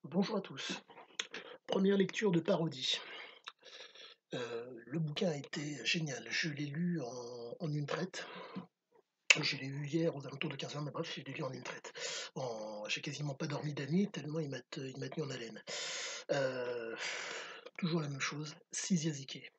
Bonjour à tous. Première lecture de parodie. Le bouquin a été génial. Je l'ai lu en une traite. Je l'ai lu hier aux alentours de 15 heures, mais bref, je l'ai lu en une traite. J'ai quasiment pas dormi de la nuit tellement il m'a tenu en haleine. Heu, Toujours la même chose, Siziaziké.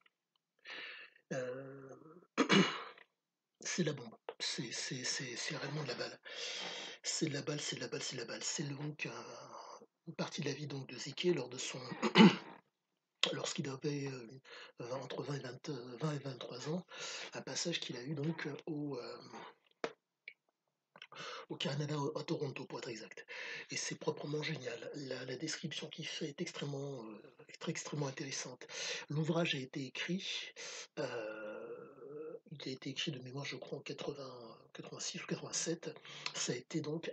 Heu, c'est la bombe. C'est vraiment de la balle. C'est de la balle, c'est de la balle, c'est de la balle. C'est donc une partie de la vie donc de Ziké lors de son lorsqu'il avait, entre 20 et 23 ans, un passage qu'il a eu donc, au Canada, à Toronto pour être exact. Et c'est proprement génial. La description qu'il fait est extrêmement intéressante. L'ouvrage a été écrit, il a été écrit de mémoire je crois en 86 ou 87. Ça a été donc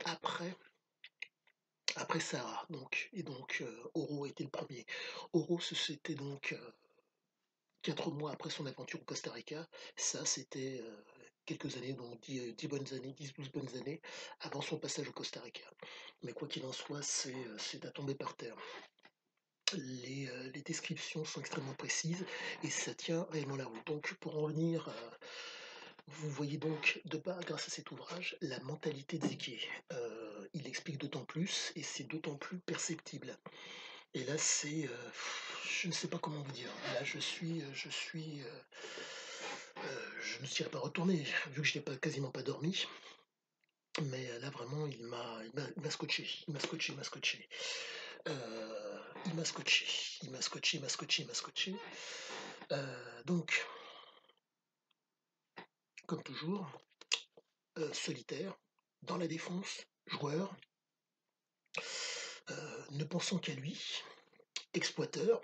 après Sahara donc, et donc Oro a été le premier. Oro c'était donc 4 mois après son aventure au Costa Rica. Ça, c'était quelques années, donc 10 bonnes années, 10-12 bonnes années avant son passage au Costa Rica. Mais quoi qu'il en soit, c'est à tomber par terre. Les descriptions sont extrêmement précises et ça tient réellement la route. Donc, pour en revenir, vous voyez donc de bas, grâce à cet ouvrage, la mentalité de Zeki. Il explique d'autant plus et c'est d'autant plus perceptible. Et là, je ne sais pas comment vous dire. Là, je ne serais pas retourné, vu que je n'ai pas, quasiment pas dormi. Mais là, vraiment, il m'a scotché. Il m'a scotché, il m'a scotché. Il m'a scotché, il m'a scotché, il m'a scotché, il m'a scotché. Donc, comme toujours, solitaire, dans la défense, joueur, ne pensant qu'à lui, exploiteur,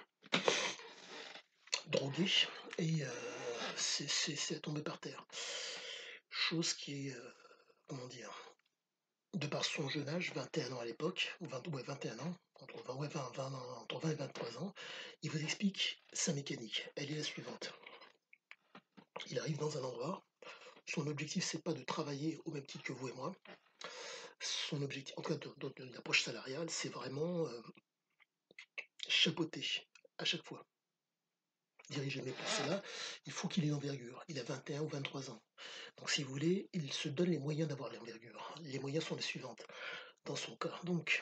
drogué, et c'est à tomber par terre. Chose qui est, comment dire, de par son jeune âge, 21 ans à l'époque, ou 20, ouais, 21 ans, entre 20 et 23 ans, il vous explique sa mécanique. Elle est la suivante. Il arrive dans un endroit, son objectif c'est pas de travailler au même titre que vous et moi. Son objectif, en tout cas dans une approche salariale, c'est vraiment chapeauter à chaque fois. Diriger, mais pour cela, il faut qu'il ait l'envergure. Il a 21 ou 23 ans. Donc si vous voulez, il se donne les moyens d'avoir l'envergure. Les moyens sont les suivantes dans son cas. Donc,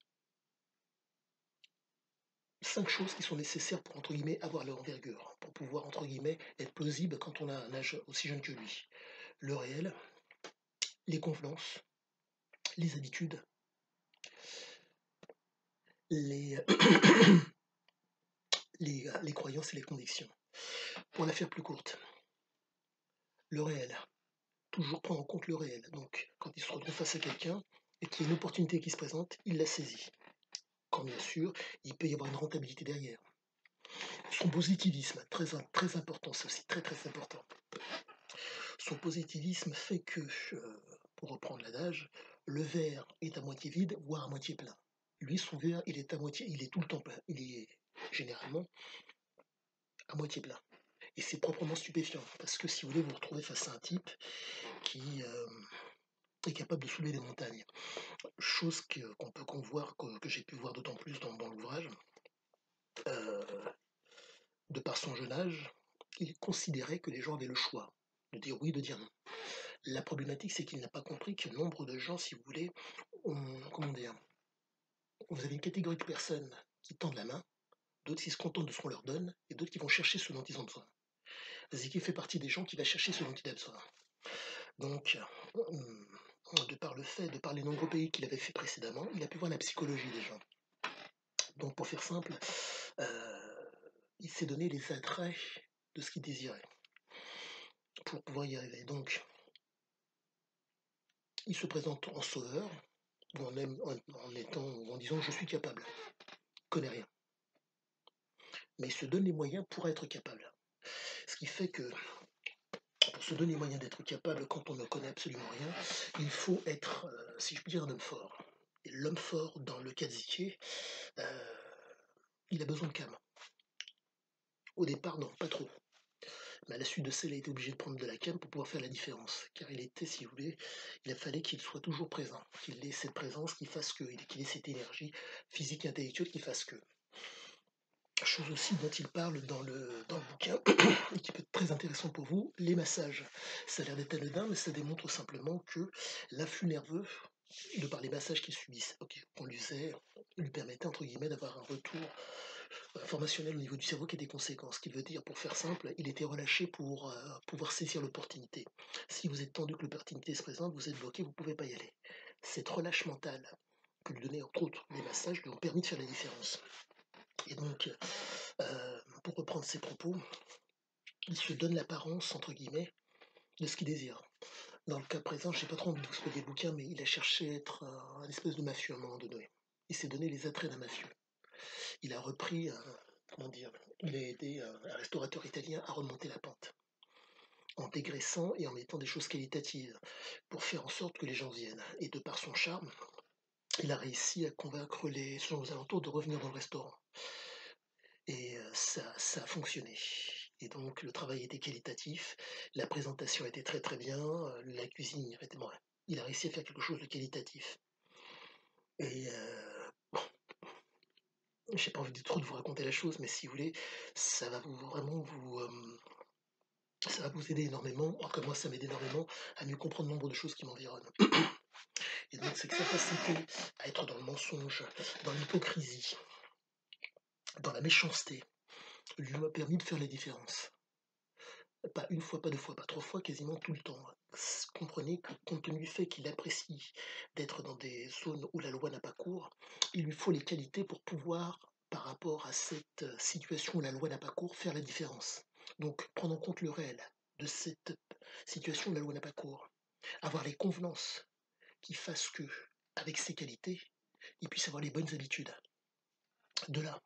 5 choses qui sont nécessaires pour, entre guillemets, avoir l'envergure, pour pouvoir, entre guillemets, être plausible quand on a un âge aussi jeune que lui. Le réel, les convenances, les habitudes, les, les croyances et les convictions. Pour la faire plus courte, le réel, toujours prendre en compte le réel. Donc, quand il se retrouve face à quelqu'un et qu'il y a une opportunité qui se présente, il la saisit. Quand bien sûr, il peut y avoir une rentabilité derrière. Son positivisme, très important, c'est aussi très important. Son positivisme fait que, pour reprendre l'adage, le verre est à moitié vide, voire à moitié plein. Lui, son verre, il est tout le temps plein. Il est généralement à moitié plein. Et c'est proprement stupéfiant, parce que si vous voulez, vous vous retrouvez face à un type qui est capable de soulever des montagnes. Chose que j'ai pu voir d'autant plus dans l'ouvrage. Euh, de par son jeune âge, il considérait que les gens avaient le choix de dire oui, de dire non. La problématique, c'est qu'il n'a pas compris que nombre de gens, si vous voulez, comment dire, vous avez une catégorie de personnes qui tendent la main, d'autres qui se contentent de ce qu'on leur donne, et d'autres qui vont chercher ce dont ils ont besoin. Ziki fait partie des gens qui va chercher ce dont il a besoin. Donc, de par les nombreux pays qu'il avait fait précédemment, il a pu voir la psychologie des gens. Donc, pour faire simple, euh, il s'est donné les attraits de ce qu'il désirait pour pouvoir y arriver. Donc, il se présente en sauveur, ou en disant je suis capable, je connais rien. Mais il se donne les moyens pour être capable. Ce qui fait que pour se donner les moyens d'être capable quand on ne connaît absolument rien, il faut être, si je puis dire, un homme fort. Et l'homme fort, dans le cas de Ziké, il a besoin de calme. Au départ, non, pas trop. Mais à la suite de ça, il a été obligé de prendre de la cam pour pouvoir faire la différence. Car il était, si vous voulez, il a fallu qu'il soit toujours présent, qu'il ait cette présence qui fasse que, qu'il ait cette énergie physique et intellectuelle qui fasse que. Chose aussi dont il parle dans le bouquin, et qui peut être très intéressant pour vous, les massages. Ça a l'air d'être anodin, mais ça démontre simplement que l'afflux nerveux, de par les massages qu'il subissait, qu'on lui faisait, lui permettait entre guillemets d'avoir un retour informationnel au niveau du cerveau qui a des conséquences. Ce qui veut dire, pour faire simple, il était relâché pour pouvoir saisir l'opportunité. Si vous êtes tendu que l'opportunité se présente, vous êtes bloqué, vous ne pouvez pas y aller. Cette relâche mentale que lui donnaient entre autres les massages lui ont permis de faire la différence. Et donc, pour reprendre ses propos, il se donne l'apparence, entre guillemets, de ce qu'il désire. Dans le cas présent, je n'ai pas trop envie de vous spoiler le bouquin, mais il a cherché à être un espèce de mafieux à un moment donné. Il s'est donné les attraits d'un mafieux. Il a repris, comment dire, il a aidé un restaurateur italien à remonter la pente, en dégraissant et en mettant des choses qualitatives, pour faire en sorte que les gens viennent. Et de par son charme, il a réussi à convaincre les gens aux alentours de revenir dans le restaurant. Et ça a fonctionné. Et donc le travail était qualitatif, la présentation était très très bien, la cuisine était bon, il a réussi à faire quelque chose de qualitatif. Et bon, j'ai pas envie de trop de vous raconter la chose, mais si vous voulez, ça va ça va vous aider énormément, en tout cas moi ça m'aide énormément à mieux comprendre le nombre de choses qui m'environnent. Et donc cette capacité à être dans le mensonge, dans l'hypocrisie, dans la méchanceté, lui m'a permis de faire la différence. Pas une fois, pas deux fois, pas trois fois, quasiment tout le temps. Comprenez que compte tenu du fait qu'il apprécie d'être dans des zones où la loi n'a pas cours, il lui faut les qualités pour pouvoir, par rapport à cette situation où la loi n'a pas cours, faire la différence. Donc prendre en compte le réel de cette situation où la loi n'a pas cours, avoir les convenances qui fassent que, avec ses qualités, il puisse avoir les bonnes habitudes. De là,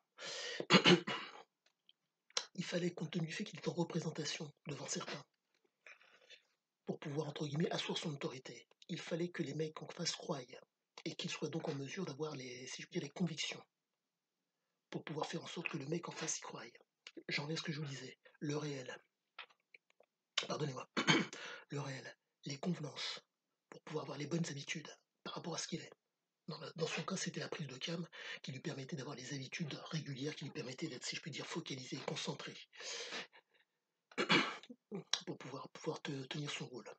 il fallait, compte tenu du fait qu'il est en représentation devant certains, pour pouvoir, entre guillemets, asseoir son autorité, il fallait que les mecs en face croient et qu'ils soient donc en mesure d'avoir si je puis dire, les convictions pour pouvoir faire en sorte que le mec en face y croie. J'en reviens à ce que je vous disais, le réel, pardonnez-moi, le réel, les convenances pour pouvoir avoir les bonnes habitudes par rapport à ce qu'il est. Dans son cas, c'était la prise de cam qui lui permettait d'avoir les habitudes régulières, qui lui permettaient d'être, si je puis dire, focalisé, concentré, pour pouvoir tenir son rôle.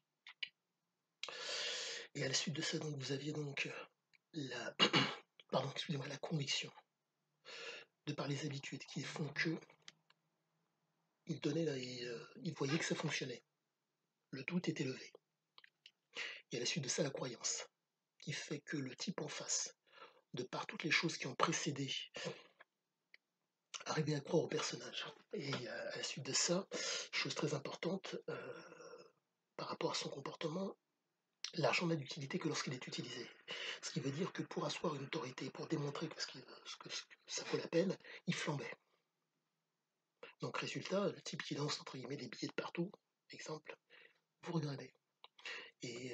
Et à la suite de ça, donc, vous aviez donc la, pardon, excusez-moi, la conviction, de par les habitudes qui font que il voyait que ça fonctionnait. Le doute était levé. Et à la suite de ça, la croyance, qui fait que le type en face, de par toutes les choses qui ont précédé, arrivait à croire au personnage. Et à la suite de ça, chose très importante, par rapport à son comportement, l'argent n'a d'utilité que lorsqu'il est utilisé. Ce qui veut dire que pour asseoir une autorité, pour démontrer que ça vaut la peine, il flambait. Donc résultat, le type qui lance entre guillemets des billets de partout, exemple, vous regardez. Et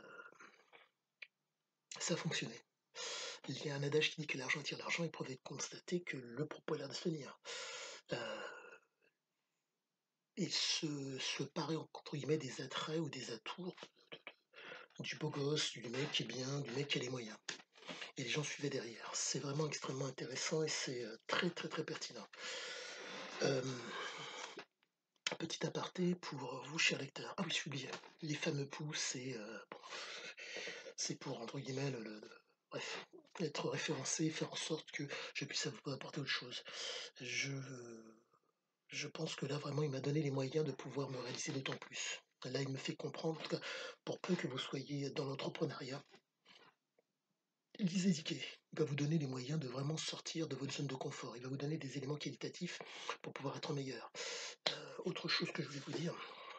ça fonctionnait. Il y a un adage qui dit que l'argent attire l'argent, et preuve est de constater que le propos a l'air de se tenir. Il se paraît entre guillemets des attraits ou des atours du beau gosse, du mec qui est bien, du mec qui a les moyens. Et les gens suivaient derrière. C'est vraiment extrêmement intéressant et c'est très très très pertinent. Petit aparté pour vous, chers lecteurs. Ah oui, je oublié. Les fameux pouces, c'est pour, entre guillemets, bref, être référencé, faire en sorte que je puisse vous apporter autre chose. Je pense que là, vraiment, il m'a donné les moyens de pouvoir me réaliser d'autant plus. Là, il me fait comprendre, en tout cas, pour peu que vous soyez dans l'entrepreneuriat, lisez Ziké. Il va vous donner les moyens de vraiment sortir de votre zone de confort. Il va vous donner des éléments qualitatifs pour pouvoir être meilleur. Autre chose que je voulais vous dire,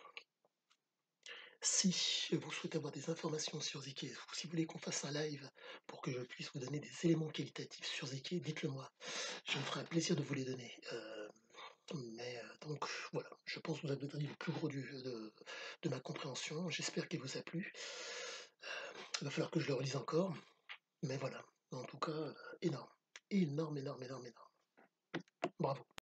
si vous souhaitez avoir des informations sur Ziké, ou si vous voulez qu'on fasse un live pour que je puisse vous donner des éléments qualitatifs sur Ziké, dites-le moi. Je me ferai un plaisir de vous les donner. Donc voilà, je pense que vous avez donné le plus gros de ma compréhension. J'espère qu'il vous a plu. Il va falloir que je le relise encore. Mais voilà, en tout cas, énorme. Énorme, énorme, énorme, énorme. Bravo.